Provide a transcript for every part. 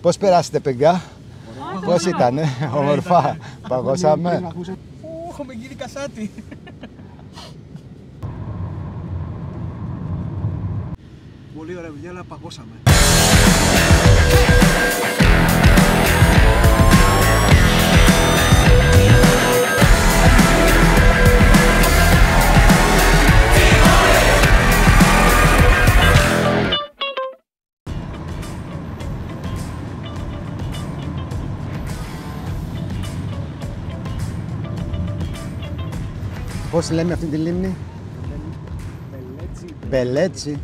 Πώς περάσετε, παιδιά? Πώς ήτανε? Όμορφα. Παγώσαμε. Έχουμε γίνει κασάτι. Πολύ ωραία δουλειά, αλλά παγώσαμε. Πώς λέμε αυτή τη λίμνη? Μπελέτσι.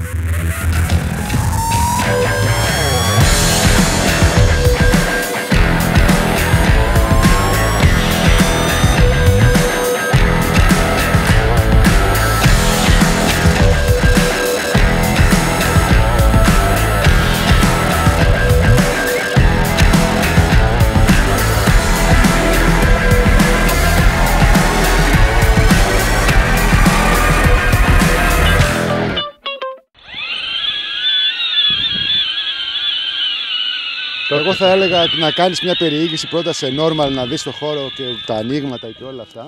Εγώ θα έλεγα να κάνεις μια περιήγηση πρώτα σε normal, να δεις το χώρο και τα ανοίγματα και όλα αυτά.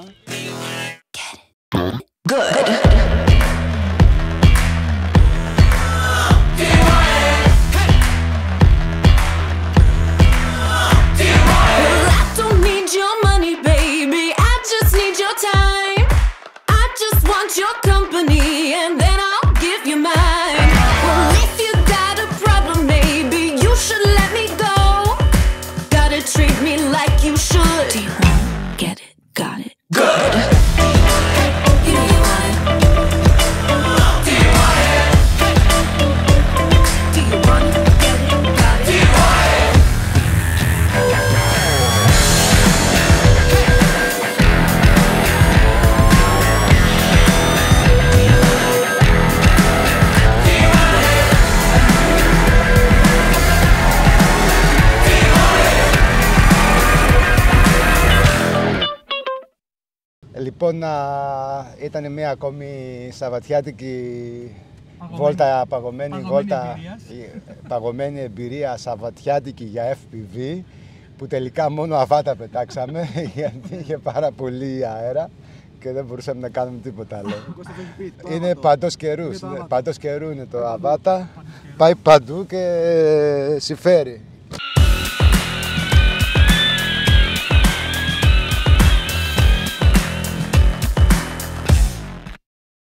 Λοιπόν, ήταν μια ακόμη σαββατιάτικη βόλτα, παγωμένη εμπειρία σαββατιάτικη για FPV, που τελικά μόνο αβάτα πετάξαμε γιατί είχε πάρα πολύ αέρα και δεν μπορούσαμε να κάνουμε τίποτα άλλο. Είναι παντός καιρού είναι το αβάτα, πάει παντού και συμφέρει.